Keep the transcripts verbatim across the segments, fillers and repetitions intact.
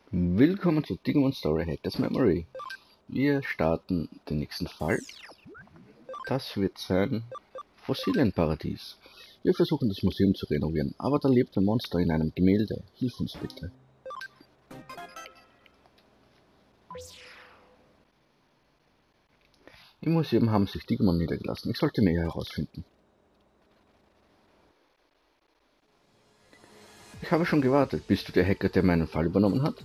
Willkommen zu Digimon Story Hackers Memory. Wir starten den nächsten Fall. Das wird sein Fossilienparadies. Wir versuchen das Museum zu renovieren, aber da lebt ein Monster in einem Gemälde. Hilf uns bitte. Im Museum haben sich Digimon niedergelassen. Ich sollte mehr herausfinden. Ich habe schon gewartet. Bist du der Hacker, der meinen Fall übernommen hat?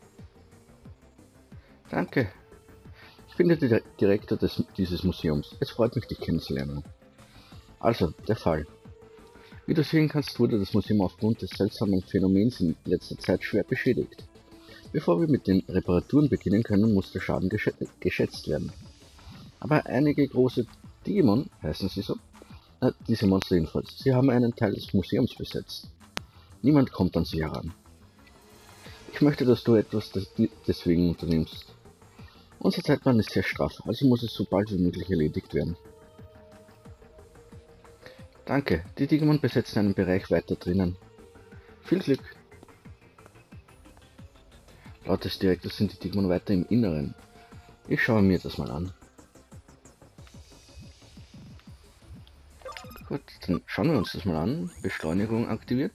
Danke. Ich bin der Direktor des, dieses Museums. Es freut mich, dich kennenzulernen. Also, der Fall. Wie du sehen kannst, wurde das Museum aufgrund des seltsamen Phänomens in letzter Zeit schwer beschädigt. Bevor wir mit den Reparaturen beginnen können, muss der Schaden gesch geschätzt werden. Aber einige große Digimon, heißen sie so, äh, diese Monster jedenfalls, sie haben einen Teil des Museums besetzt. Niemand kommt an sie heran. Ich möchte, dass du etwas des deswegen unternimmst. Unser Zeitplan ist sehr straff, also muss es so bald wie möglich erledigt werden. Danke, die Digimon besetzen einen Bereich weiter drinnen. Viel Glück! Laut des Direktors sind die Digimon weiter im Inneren. Ich schaue mir das mal an. Gut, dann schauen wir uns das mal an. Beschleunigung aktiviert.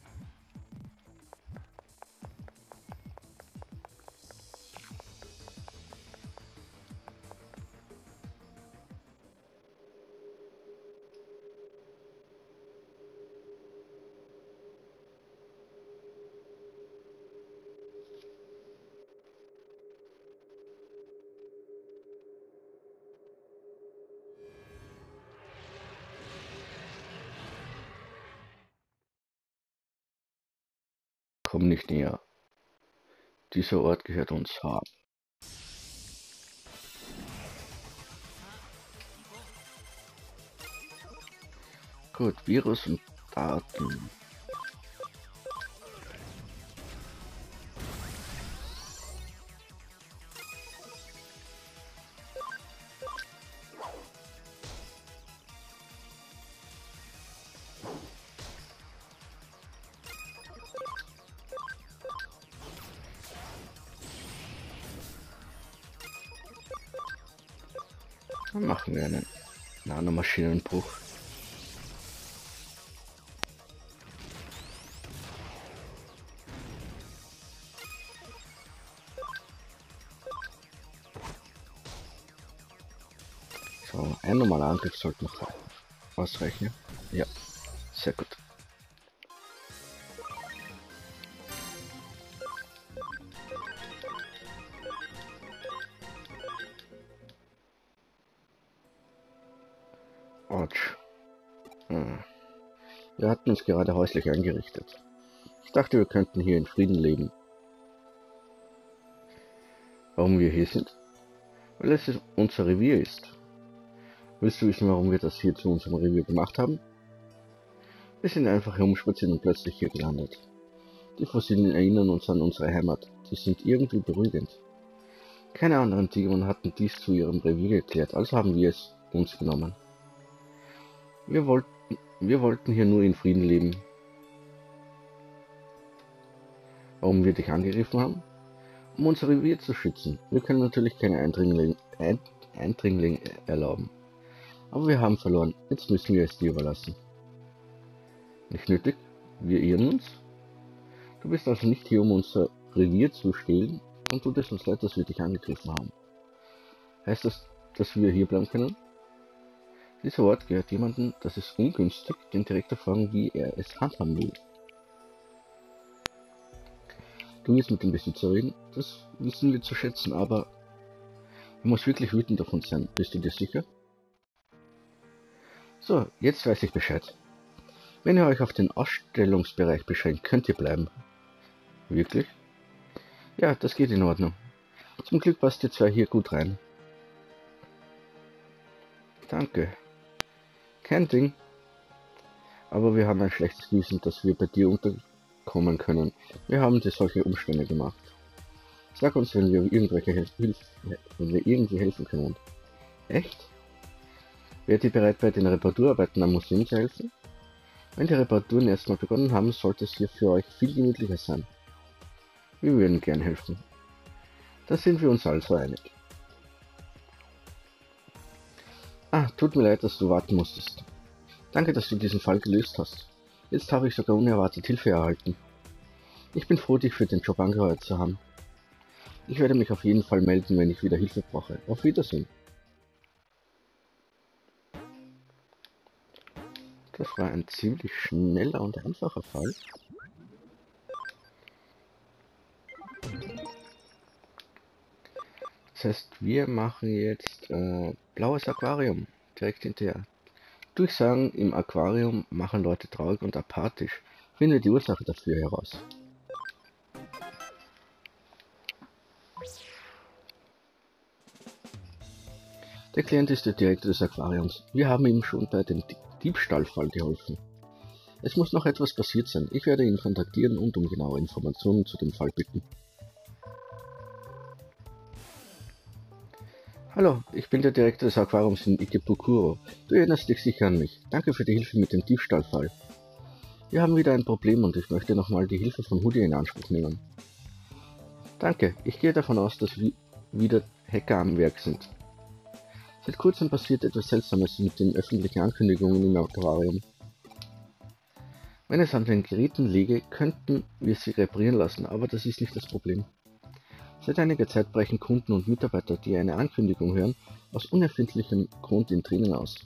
Komm nicht näher. Dieser Ort gehört uns. Ha. Gut, Virus und Daten. Dann machen wir einen Nanomaschinenbruch. So, ein normaler Angriff sollte noch ausreichen. Ja, sehr gut. Autsch. Hm. Wir hatten uns gerade häuslich eingerichtet. Ich dachte, wir könnten hier in Frieden leben. Warum wir hier sind? Weil es unser Revier ist. Willst du wissen, warum wir das hier zu unserem Revier gemacht haben? Wir sind einfach herumspaziert und plötzlich hier gelandet. Die Fossilien erinnern uns an unsere Heimat. Die sind irgendwie beruhigend. Keine anderen Digimon hatten dies zu ihrem Revier erklärt, also haben wir es uns genommen. Wir wollten, wir wollten hier nur in Frieden leben. Warum wir dich angegriffen haben? Um unser Revier zu schützen. Wir können natürlich keine Eindringlinge ein, Eindringling erlauben. Aber wir haben verloren. Jetzt müssen wir es dir überlassen. Nicht nötig? Wir irren uns? Du bist also nicht hier, um unser Revier zu stehlen, und tut es uns leid, dass wir dich angegriffen haben. Heißt das, dass wir hier bleiben können? Dieser Ort gehört jemandem, das ist ungünstig, den Direktor fragen, wie er es handhaben will. Du willst mit dem Besitzer reden, das wissen wir zu schätzen, aber er muss wirklich wütend davon sein. Bist du dir sicher? So, jetzt weiß ich Bescheid. Wenn ihr euch auf den Ausstellungsbereich beschränkt, könnt ihr bleiben. Wirklich? Ja, das geht in Ordnung. Zum Glück passt ihr zwei hier gut rein. Danke. Kein Ding. Aber wir haben ein schlechtes Gewissen, dass wir bei dir unterkommen können. Wir haben dir solche Umstände gemacht. Sag uns, wenn wir irgendwelche Hilfe, wenn wir irgendwie helfen können. Echt? Wärt ihr bereit, bei den Reparaturarbeiten am Museum zu helfen? Wenn die Reparaturen erstmal begonnen haben, sollte es hier für euch viel gemütlicher sein. Wir würden gern helfen. Da sind wir uns also einig. Ah, tut mir leid, dass du warten musstest. Danke, dass du diesen Fall gelöst hast. Jetzt habe ich sogar unerwartet Hilfe erhalten. Ich bin froh, dich für den Job angeheuert zu haben. Ich werde mich auf jeden Fall melden, wenn ich wieder Hilfe brauche. Auf Wiedersehen. Das war ein ziemlich schneller und einfacher Fall. Das heißt, wir machen jetzt äh, blaues Aquarium direkt hinterher. Durchsagen im Aquarium machen Leute traurig und apathisch. Finde die Ursache dafür heraus. Der Klient ist der Direktor des Aquariums. Wir haben ihm schon bei dem Diebstahlfall geholfen. Es muss noch etwas passiert sein. Ich werde ihn kontaktieren und um genaue Informationen zu dem Fall bitten. Hallo, ich bin der Direktor des Aquariums in Ikebukuro. Du erinnerst dich sicher an mich. Danke für die Hilfe mit dem Diebstahlfall. Wir haben wieder ein Problem und ich möchte nochmal die Hilfe von Hoodie in Anspruch nehmen. Danke, ich gehe davon aus, dass wir wieder Hacker am Werk sind. Seit kurzem passiert etwas Seltsames mit den öffentlichen Ankündigungen im Aquarium. Wenn es an den Geräten läge, könnten wir sie reparieren lassen, aber das ist nicht das Problem. Seit einiger Zeit brechen Kunden und Mitarbeiter, die eine Ankündigung hören, aus unerfindlichem Grund in Tränen aus.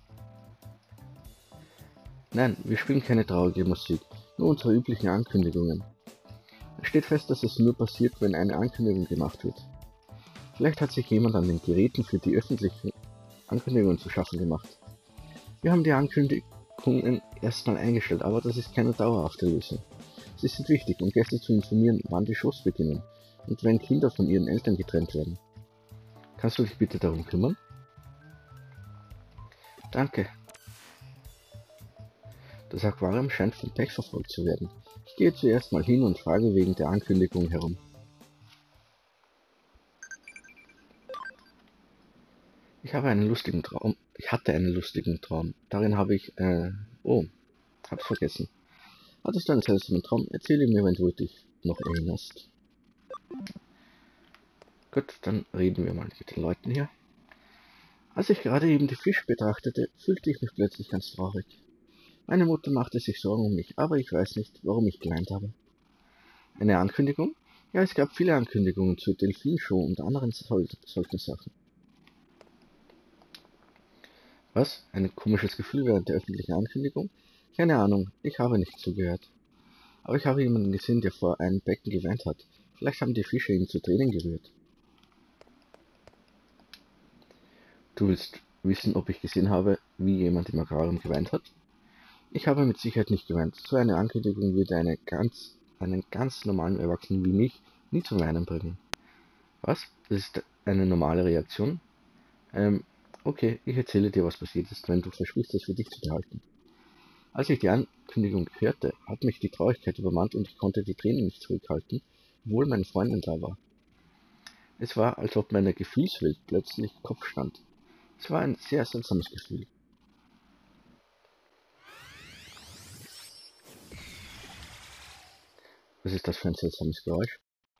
Nein, wir spielen keine traurige Musik, nur unsere üblichen Ankündigungen. Es steht fest, dass es nur passiert, wenn eine Ankündigung gemacht wird. Vielleicht hat sich jemand an den Geräten für die öffentlichen Ankündigungen zu schaffen gemacht. Wir haben die Ankündigungen erstmal eingestellt, aber das ist keine dauerhafte Lösung. Sie sind wichtig, um Gäste zu informieren, wann die Shows beginnen und wenn Kinder von ihren Eltern getrennt werden. Kannst du dich bitte darum kümmern? Danke. Das Aquarium scheint vom Pech verfolgt zu werden. Ich gehe zuerst mal hin und frage wegen der Ankündigung herum. Ich habe einen lustigen Traum. Ich hatte einen lustigen Traum. Darin habe ich, äh, oh, hab's vergessen. Hattest du einen seltsamen Traum? Erzähle mir, wenn du dich noch erinnerst. Gut, dann reden wir mal mit den Leuten hier. Als ich gerade eben die Fische betrachtete, fühlte ich mich plötzlich ganz traurig. Meine Mutter machte sich Sorgen um mich, aber ich weiß nicht, warum ich geweint habe. Eine Ankündigung? Ja, es gab viele Ankündigungen zur Delfinshow und anderen sol solchen Sachen. Was? Ein komisches Gefühl während der öffentlichen Ankündigung? Keine Ahnung, ich habe nicht zugehört. Aber ich habe jemanden gesehen, der vor einem Becken geweint hat. Vielleicht haben die Fische ihn zu Tränen gerührt. Du willst wissen, ob ich gesehen habe, wie jemand im Aquarium geweint hat? Ich habe mit Sicherheit nicht geweint. So eine Ankündigung würde eine ganz, einen ganz normalen Erwachsenen wie mich nie zum Weinen bringen. Was? Das ist eine normale Reaktion? Ähm, okay, ich erzähle dir, was passiert ist, wenn du versprichst, das für dich zu behalten. Als ich die Ankündigung hörte, hat mich die Traurigkeit übermannt und ich konnte die Tränen nicht zurückhalten, obwohl meine Freundin da war. Es war, als ob meine Gefühlswelt plötzlich Kopf stand. Es war ein sehr seltsames Gefühl. Was ist das für ein seltsames Geräusch?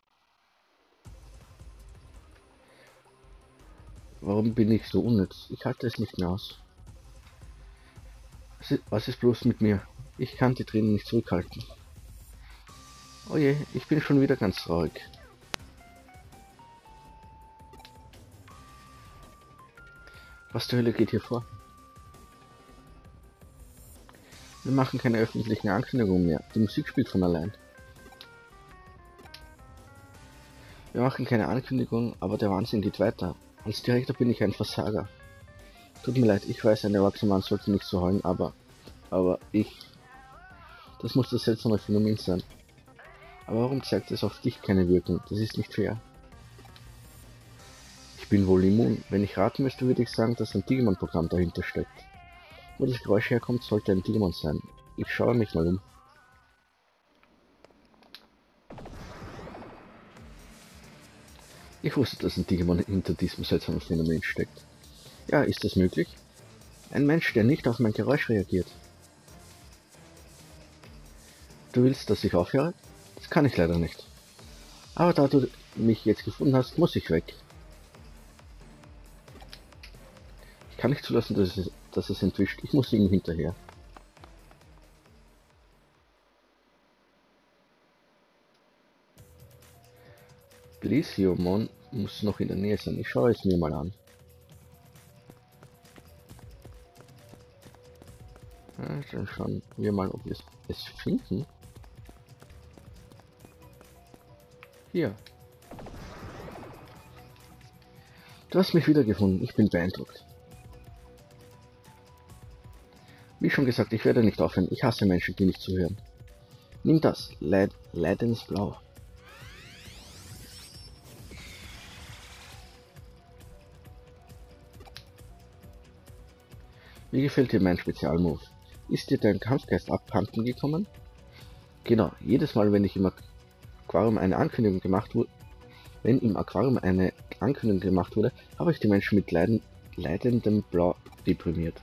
Warum bin ich so unnütz? Ich halte es nicht mehr aus. Was ist bloß mit mir? Ich kann die Tränen nicht zurückhalten. Oh je, ich bin schon wieder ganz traurig. Was zur Hölle geht hier vor? Wir machen keine öffentlichen Ankündigungen mehr. Die Musik spielt von allein. Wir machen keine Ankündigung, aber der Wahnsinn geht weiter. Als Direktor bin ich ein Versager. Tut mir leid, ich weiß, ein erwachsener Mann sollte nicht so heulen, aber... Aber ich... Das muss das seltsame Phänomen sein. Aber warum zeigt es auf dich keine Wirkung? Das ist nicht fair. Ich bin wohl immun. Wenn ich raten müsste, würde ich sagen, dass ein Digimon-Programm dahinter steckt. Wo das Geräusch herkommt, sollte ein Digimon sein. Ich schaue mich mal um. Ich wusste, dass ein Digimon hinter diesem seltsamen Phänomen steckt. Ja, ist das möglich? Ein Mensch, der nicht auf mein Geräusch reagiert. Du willst, dass ich aufhöre? Das kann ich leider nicht. Aber da du mich jetzt gefunden hast, muss ich weg. Ich kann nicht zulassen, dass es, dass es entwischt. Ich muss ihm hinterher. Blesiomon muss noch in der Nähe sein. Ich schaue es mir mal an. Ja, dann schauen wir mal, ob wir es, es finden. Hier. Du hast mich wiedergefunden. Ich bin beeindruckt. Wie schon gesagt, ich werde nicht aufhören. Ich hasse Menschen, die nicht zuhören. Nimm das. Leid, Leidensblau. Wie gefällt dir mein Spezialmove? Ist dir dein Kampfgeist abhanden gekommen? Genau, jedes Mal, wenn ich im Aquarium eine Ankündigung gemacht wurde, wenn im Aquarium eine Ankündigung gemacht wurde, habe ich die Menschen mit leiden, leidendem Blau deprimiert.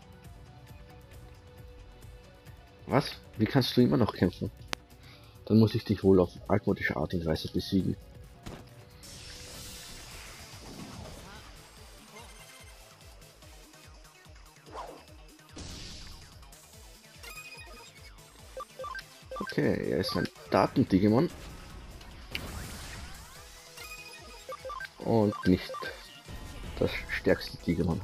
Was? Wie kannst du immer noch kämpfen? Dann muss ich dich wohl auf altmodische Art und Weise besiegen. Okay, er ist ein Daten-Digimon. Und nicht das stärkste Digimon.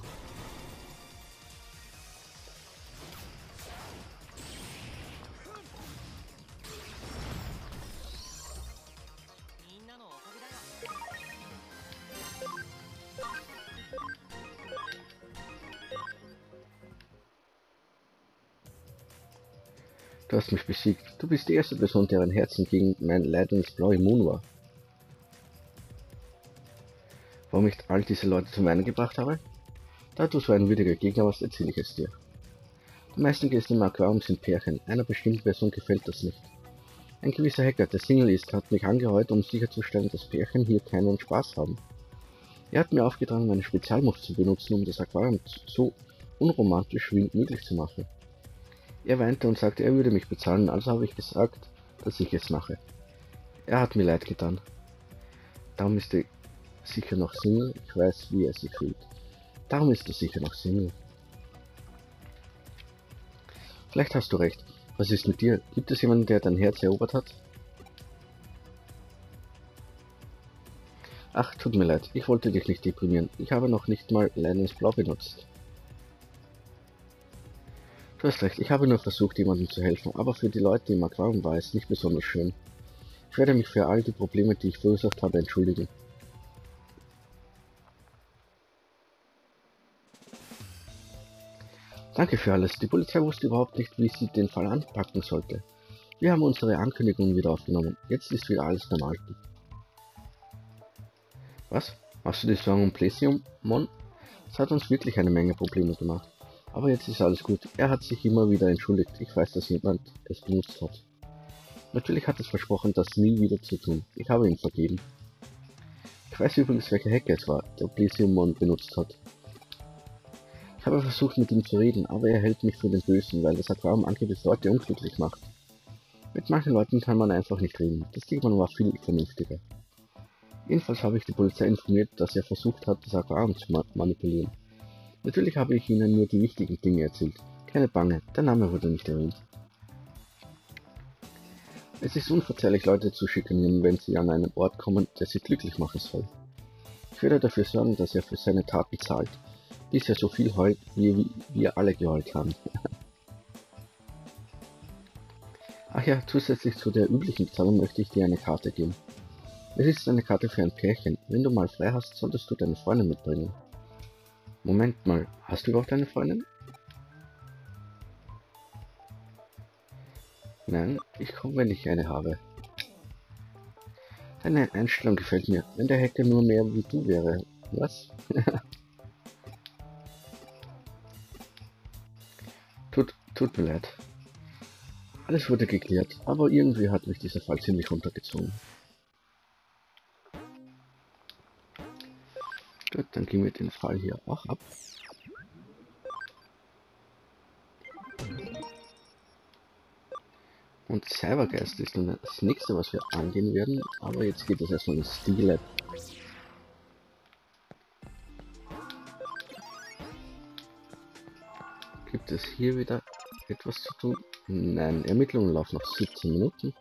Du hast mich besiegt. Du bist die erste Person, deren Herzen gegen mein leidendes Blau immun war. Warum ich all diese Leute zum Weinen gebracht habe? Da du so ein würdiger Gegner warst, erzähle ich es dir. Die meisten Gäste im Aquarium sind Pärchen. Einer bestimmten Person gefällt das nicht. Ein gewisser Hacker, der Single ist, hat mich angeheuert, um sicherzustellen, dass Pärchen hier keinen Spaß haben. Er hat mir aufgetragen, meine Spezialmove zu benutzen, um das Aquarium so unromantisch wie möglich zu machen. Er weinte und sagte, er würde mich bezahlen, also habe ich gesagt, dass ich es mache. Er hat mir leid getan. Darum ist er sicher noch Single. Ich weiß, wie er sich fühlt. Darum ist er sicher noch Single. Vielleicht hast du recht. Was ist mit dir? Gibt es jemanden, der dein Herz erobert hat? Ach, tut mir leid. Ich wollte dich nicht deprimieren. Ich habe noch nicht mal Leidensblau benutzt. Du hast recht, ich habe nur versucht, jemandem zu helfen, aber für die Leute im Aquarium war es nicht besonders schön. Ich werde mich für all die Probleme, die ich verursacht habe, entschuldigen. Danke für alles. Die Polizei wusste überhaupt nicht, wie sie den Fall anpacken sollte. Wir haben unsere Ankündigungen wieder aufgenommen. Jetzt ist wieder alles normal. Was? Machst du dir Sorgen um Plesiomon? Es hat uns wirklich eine Menge Probleme gemacht. Aber jetzt ist alles gut. Er hat sich immer wieder entschuldigt. Ich weiß, dass jemand es benutzt hat. Natürlich hat es versprochen, das nie wieder zu tun. Ich habe ihn vergeben. Ich weiß übrigens, welcher Hacker es war, der Plesiomon benutzt hat. Ich habe versucht, mit ihm zu reden, aber er hält mich für den Bösen, weil das Aquarium angeblich Leute unglücklich macht. Mit manchen Leuten kann man einfach nicht reden. Das Digimon war viel vernünftiger. Jedenfalls habe ich die Polizei informiert, dass er versucht hat, das Aquarium zu ma manipulieren. Natürlich habe ich ihnen nur die wichtigen Dinge erzählt. Keine Bange, der Name wurde nicht erwähnt. Es ist unverzeihlich, Leute zu schikanieren, wenn sie an einen Ort kommen, der sie glücklich machen soll. Ich werde dafür sorgen, dass er für seine Taten zahlt. Bisher so viel heult, wie, wie wir alle geheult haben. Ach ja, zusätzlich zu der üblichen Zahlung möchte ich dir eine Karte geben. Es ist eine Karte für ein Pärchen. Wenn du mal frei hast, solltest du deine Freundin mitbringen. Moment mal, hast du überhaupt eine Freundin? Nein, ich komme, wenn ich eine habe. Deine Einstellung gefällt mir. Wenn der Hacker nur mehr wie du wäre. Was? tut, tut mir leid. Alles wurde geklärt, aber irgendwie hat mich dieser Fall ziemlich runtergezogen. Gut, dann gehen wir den Fall hier auch ab. Und Cybergeist ist dann das nächste, was wir angehen werden. Aber jetzt geht es erstmal ins Steel Lab. Gibt es hier wieder etwas zu tun? Nein, Ermittlungen laufen noch siebzehn Minuten.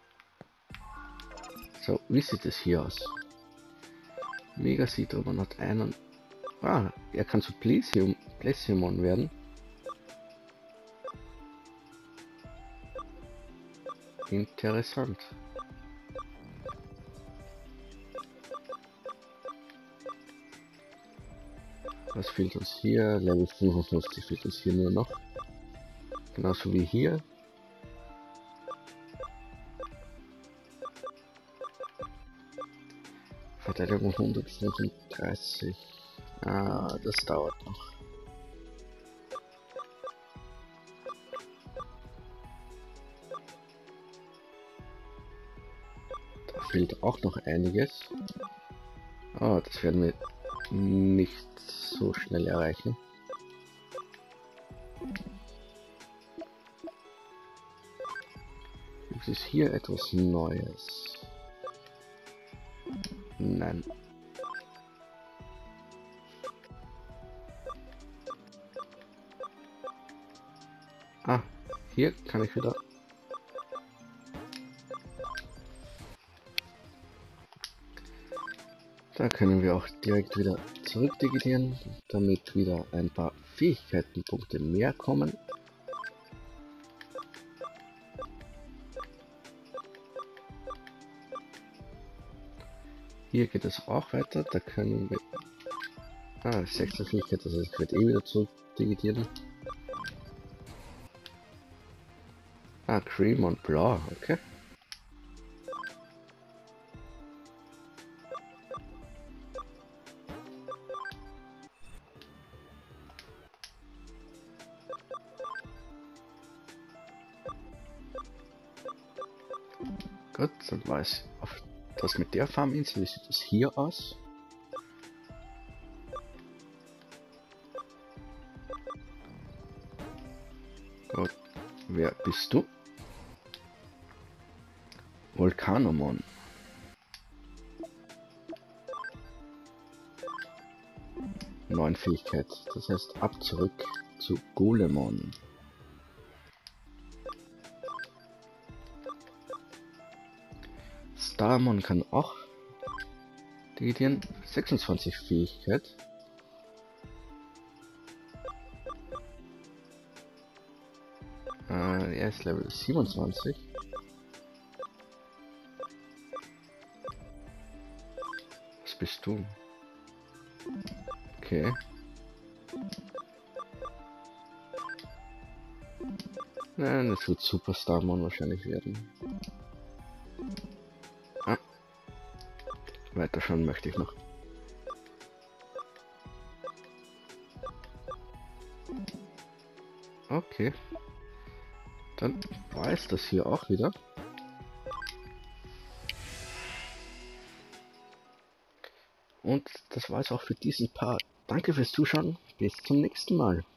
So, wie sieht es hier aus? Megasidron hat einen... Ah, er kann zu Plesium, Plesiumon werden. Interessant. Was fehlt uns hier? Level fünfundfünfzig fehlt uns hier nur noch. Genauso wie hier. Verteidigung hundertfünfunddreißig. Ah, das dauert noch. Da fehlt auch noch einiges. Ah, das werden wir nicht so schnell erreichen. Gibt es hier etwas Neues? Nein. Ah, hier kann ich wieder... Da können wir auch direkt wieder zurückdigitieren, damit wieder ein paar Fähigkeitenpunkte mehr kommen. Hier geht es auch weiter, da können wir... Ah, sechste Fähigkeit, das heißt, ich werde eh wieder zurückdigitieren. Ah, Cream und Blau, okay. Gut, dann weiß ich auf das mit der Farminsel. Wie sieht es hier aus? Gut, wer bist du? Volcanomon. Neuen Fähigkeit, das heißt ab zurück zu Golemon. Starmon kann auch digitieren. sechsundzwanzig Fähigkeit. Äh, er ist Level siebenundzwanzig. Was bist du? Okay. Nein, es wird Super Starmon wahrscheinlich werden. Ah. Weiterschauen möchte ich noch. Okay. Dann war es das hier auch wieder. Und das war es auch für diesen Part. Danke fürs Zuschauen. Bis zum nächsten Mal.